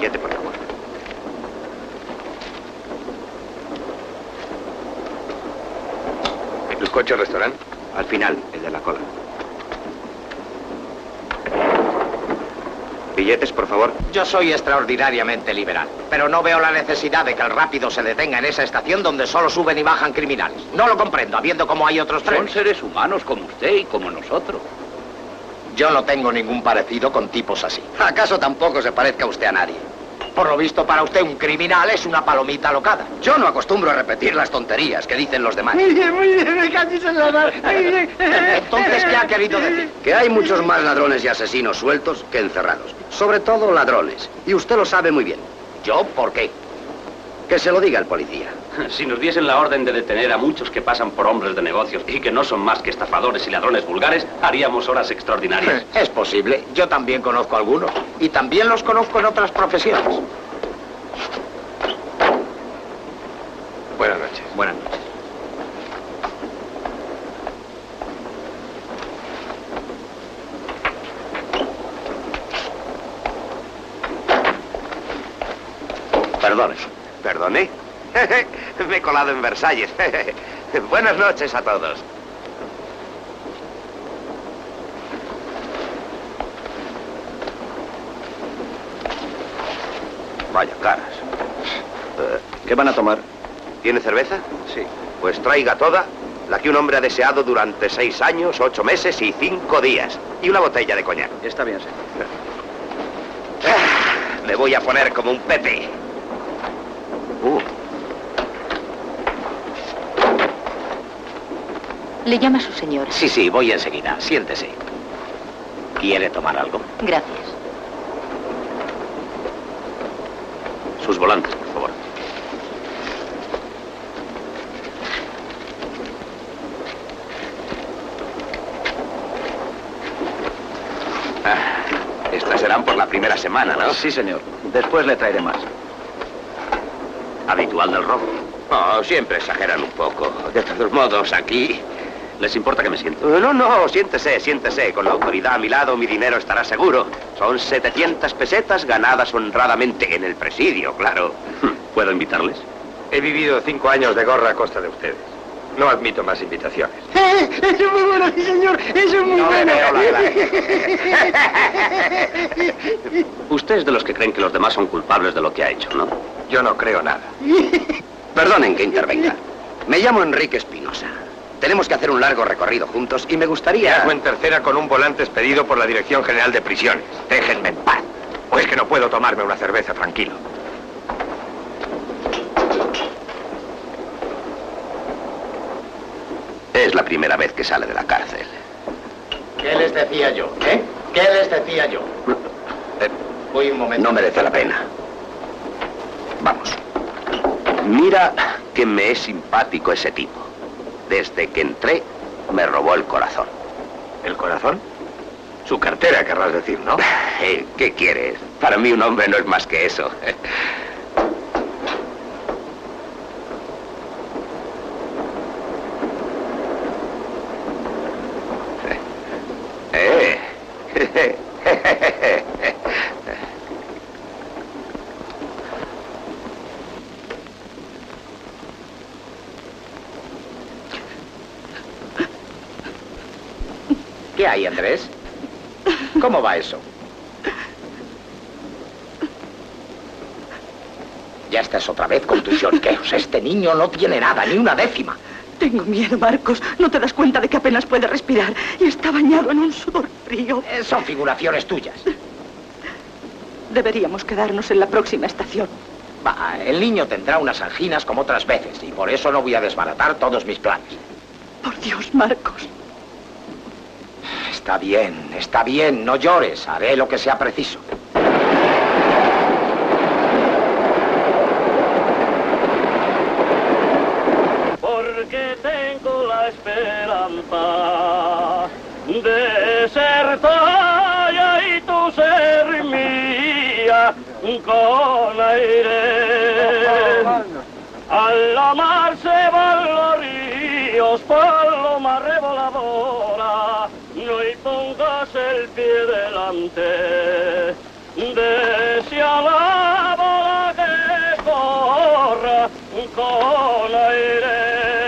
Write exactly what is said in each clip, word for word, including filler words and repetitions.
billete, por favor. ¿El bizcocho restaurante? Al final, el de la cola. ¿Billetes, por favor? Yo soy extraordinariamente liberal, pero no veo la necesidad de que el rápido se detenga en esa estación donde solo suben y bajan criminales. No lo comprendo, habiendo como hay otros trenes. Son seres humanos como usted y como nosotros. Yo no tengo ningún parecido con tipos así. ¿Acaso tampoco se parezca usted a nadie? Por lo visto, para usted un criminal es una palomita alocada. Yo no acostumbro a repetir las tonterías que dicen los demás. Muy bien, muy bien, me cachis en la mano. Muy bien. Entonces, ¿qué ha querido decir? Que hay muchos más ladrones y asesinos sueltos que encerrados. Sobre todo ladrones. Y usted lo sabe muy bien. ¿Yo? ¿Por qué? Que se lo diga el policía. Si nos diesen la orden de detener a muchos que pasan por hombres de negocios y que no son más que estafadores y ladrones vulgares, haríamos horas extraordinarias. Es posible. Yo también conozco algunos. Y también los conozco en otras profesiones. Buenas noches. Buenas noches. Perdone. ¿Perdone? Me he colado en Versalles. Buenas noches a todos. Vaya caras. Eh, ¿Qué van a tomar? ¿Tiene cerveza? Sí. Pues traiga toda, la que un hombre ha deseado durante seis años, ocho meses y cinco días. Y una botella de coñac. Está bien, señor. Ah, me voy a poner como un Pepe. Uh. ¿Le llama su señora? Sí, sí, voy enseguida. Siéntese. ¿Quiere tomar algo? Gracias. Sus volantes, por favor. Ah, estas serán por la primera semana, ¿no? Sí, señor. Después le traeré más. Habitual del robo. Oh, siempre exageran un poco. De todos modos, aquí... ¿Les importa que me siente? No, no, siéntese, siéntese. Con la autoridad a mi lado, mi dinero estará seguro. Son setecientas pesetas ganadas honradamente en el presidio, claro. ¿Puedo invitarles? He vivido cinco años de gorra a costa de ustedes. No admito más invitaciones. Eh, eso es muy bueno, sí, señor. Eso es muy No le bueno. veo la Usted es de los que creen que los demás son culpables de lo que ha hecho, ¿no? Yo no creo nada. Perdonen que intervenga. Me llamo Enrique Espinosa. Tenemos que hacer un largo recorrido juntos y me gustaría... Viajo en tercera con un volante expedido por la Dirección General de Prisiones. Déjenme en paz. ¿O es que no puedo tomarme una cerveza tranquilo? Es la primera vez que sale de la cárcel. ¿Qué les decía yo, eh? ¿Qué les decía yo? Eh, Voy un momento. No merece la pena. Vamos. Mira que me es simpático ese tipo. Desde que entré, me robó el corazón. ¿El corazón? Su cartera, querrás decir, ¿no? Eh, ¿Qué quieres? Para mí un hombre no es más que eso. Eh. ¿Qué hay, Andrés? ¿Cómo va eso? Ya estás otra vez con tus lloriqueos. Este niño no tiene nada, ni una décima. Tengo miedo, Marcos. ¿No te das cuenta de que apenas puede respirar y está bañado en un sudor frío? Eh, son figuraciones tuyas. Deberíamos quedarnos en la próxima estación. Va, el niño tendrá unas anginas como otras veces y por eso no voy a desbaratar todos mis planes. Por Dios, Marcos. Está bien, está bien, no llores. Haré lo que sea preciso. Porque tengo la esperanza de ser tuya y tú ser mía con aire. Al la mar se van los ríos, paloma revoladora, no y pongas el pie delante, deseala. con aire.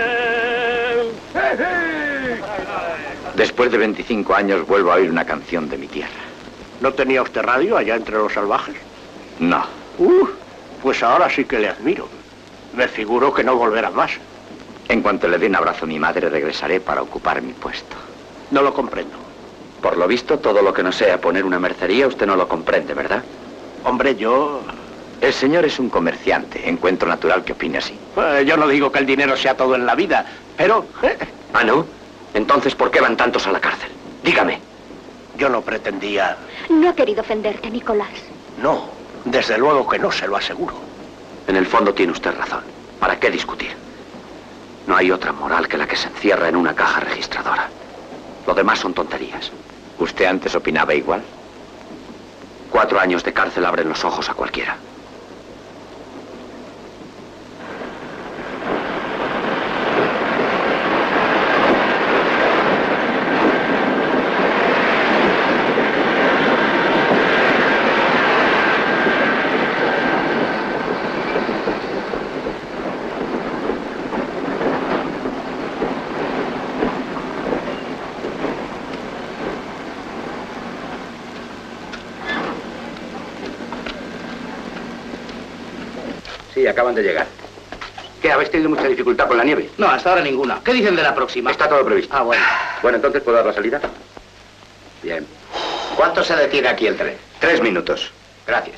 Después de veinticinco años vuelvo a oír una canción de mi tierra. ¿No tenía usted radio allá entre los salvajes? No. Uh, pues ahora sí que le admiro. Me figuro que no volverá más. En cuanto le dé un abrazo a mi madre, regresaré para ocupar mi puesto. No lo comprendo. Por lo visto, todo lo que no sea poner una mercería, usted no lo comprende, ¿verdad? Hombre, yo... El señor es un comerciante. Encuentro natural que opine así. Eh, yo no digo que el dinero sea todo en la vida, pero... Eh, ¿Ah, no? Entonces, ¿por qué van tantos a la cárcel? Dígame. yo no pretendía... No ha querido ofenderte, Nicolás. No, desde luego que no, se lo aseguro. En el fondo tiene usted razón. ¿Para qué discutir? No hay otra moral que la que se encierra en una caja registradora. Lo demás son tonterías. ¿Usted antes opinaba igual? Cuatro años de cárcel abren los ojos a cualquiera. Sí, acaban de llegar. ¿Qué, habéis tenido mucha dificultad con la nieve? No, hasta ahora ninguna. ¿Qué dicen de la próxima? Está todo previsto. Ah, bueno. Bueno, entonces, ¿puedo dar la salida? Bien. ¿Cuánto se detiene aquí el tren? Tres minutos. Gracias.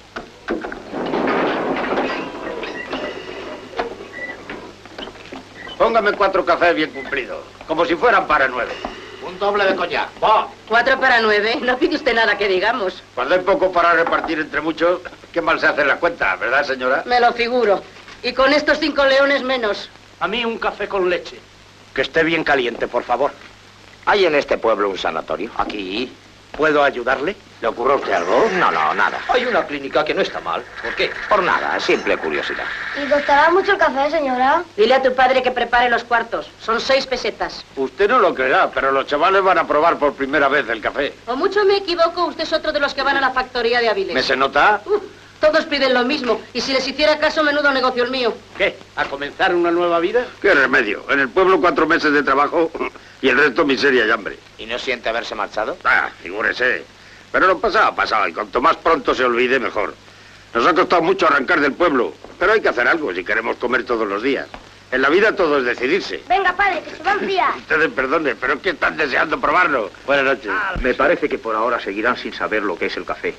Póngame cuatro cafés bien cumplidos, como si fueran para nueve. Un doble de coñac. ¡Va! Cuatro para nueve. No pide usted nada que digamos. Cuando hay poco para repartir entre muchos, qué mal se hace la cuenta, ¿verdad, señora? Me lo figuro. Y con estos cinco leones menos. A mí un café con leche. Que esté bien caliente, por favor. ¿Hay en este pueblo un sanatorio? Aquí. ¿Puedo ayudarle? ¿Le ocurre a usted algo? No, no, nada. Hay una clínica que no está mal. ¿Por qué? Por nada, simple curiosidad. ¿Y costará mucho el café, señora? Dile a tu padre que prepare los cuartos. Son seis pesetas. Usted no lo creerá, pero los chavales van a probar por primera vez el café. O mucho me equivoco, usted es otro de los que van a la factoría de Avilés. ¿Me se nota? Uf, todos piden lo mismo. Y si les hiciera caso, menudo negocio el mío. ¿Qué? ¿A comenzar una nueva vida? ¿Qué remedio? En el pueblo cuatro meses de trabajo y el resto miseria y hambre. ¿Y no siente haberse marchado? Ah, figúrese. Pero lo pasado, pasado, y cuanto más pronto se olvide, mejor. Nos ha costado mucho arrancar del pueblo, pero hay que hacer algo si queremos comer todos los días. En la vida todo es decidirse. Venga, padre, que se va a enfriar. Ustedes perdonen, pero es que están deseando probarlo. Buenas noches. Me parece que por ahora seguirán sin saber lo que es el café.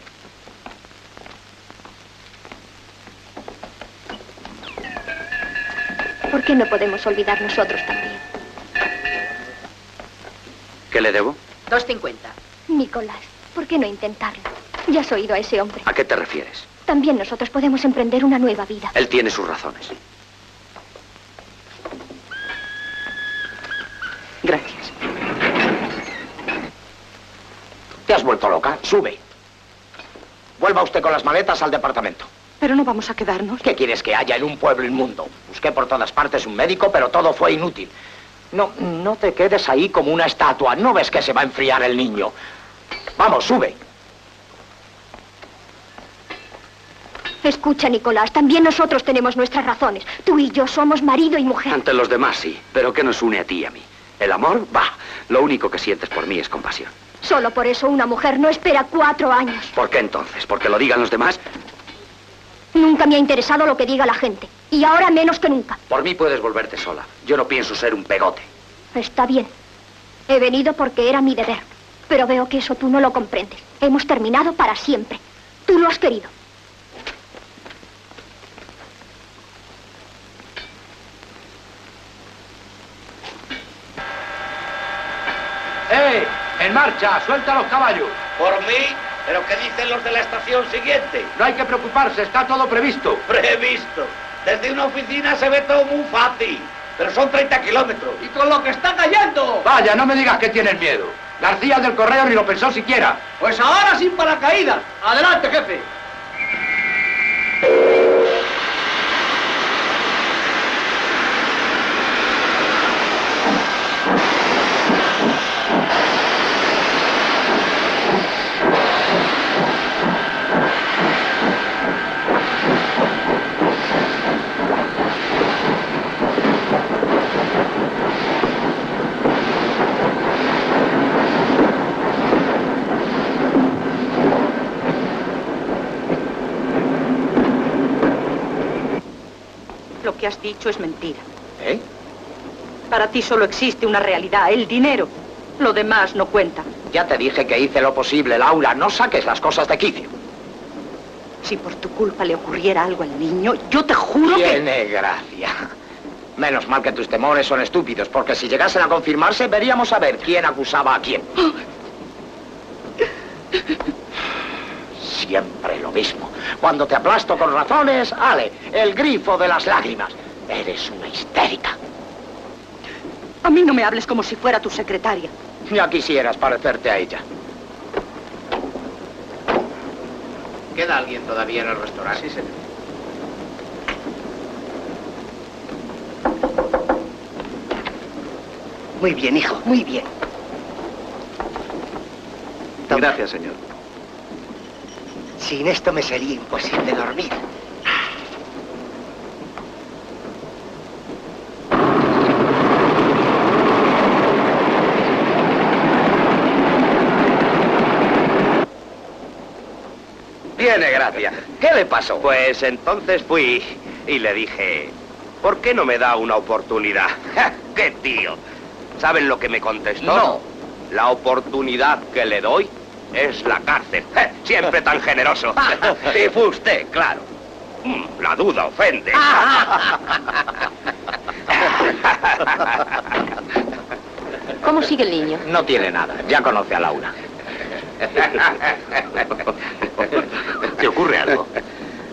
¿Por qué no podemos olvidar nosotros también? ¿Qué le debo? Dos cincuenta. Nicolás, ¿por qué no intentarlo? Ya has oído a ese hombre. ¿A qué te refieres? También nosotros podemos emprender una nueva vida. Él tiene sus razones. Gracias. ¿Te has vuelto loca? Sube. Vuelva usted con las maletas al departamento. Pero no vamos a quedarnos. ¿Qué quieres que haya en un pueblo inmundo? Busqué por todas partes un médico, pero todo fue inútil. No, no te quedes ahí como una estatua. ¿No ves que se va a enfriar el niño? Vamos, sube. Escucha, Nicolás, también nosotros tenemos nuestras razones. Tú y yo somos marido y mujer. Ante los demás, sí. Pero ¿qué nos une a ti y a mí? ¿El amor? Va. Lo único que sientes por mí es compasión. Solo por eso una mujer no espera cuatro años. ¿Por qué entonces? ¿Porque lo digan los demás? Nunca me ha interesado lo que diga la gente. Y ahora menos que nunca. Por mí puedes volverte sola. Yo no pienso ser un pegote. Está bien. He venido porque era mi deber. Pero veo que eso tú no lo comprendes. Hemos terminado para siempre. Tú lo has querido. ¡Eh! ¡En marcha! ¡Suelta los caballos! ¿Por mí? ¿Pero qué dicen los de la estación siguiente? No hay que preocuparse, está todo previsto. Previsto. Desde una oficina se ve todo muy fácil. Pero son treinta kilómetros. ¡Y con lo que está cayendo! Vaya, no me digas que tienes miedo. García del Correo ni lo pensó siquiera. Pues ahora sin paracaídas. Adelante, jefe. Lo que has dicho es mentira. ¿Eh? Para ti solo existe una realidad, el dinero. Lo demás no cuenta. Ya te dije que hice lo posible, Laura. No saques las cosas de quicio. Si por tu culpa le ocurriera algo al niño, yo te juro que... Tiene gracia. Menos mal que tus temores son estúpidos, porque si llegasen a confirmarse, veríamos a ver quién acusaba a quién. Siempre lo mismo. Cuando te aplasto con razones, Ale, el grifo de las lágrimas. Eres una histérica. A mí no me hables como si fuera tu secretaria. Ya quisieras parecerte a ella. ¿Queda alguien todavía en el restaurante? Sí, señor. Muy bien, hijo, muy bien. Toma. Gracias, señor. Sin esto me sería imposible dormir. Tiene gracia. ¿Qué le pasó? Pues entonces fui y le dije, ¿por qué no me da una oportunidad? ¡Ja! ¡Qué tío! ¿Saben lo que me contestó? No. La oportunidad que le doy es la cárcel. ¡Ja! Siempre tan generoso. Y fue usted, claro. Mm, La duda ofende. ¿Cómo sigue el niño? No tiene nada. Ya conoce a Laura. ¿Te ocurre algo?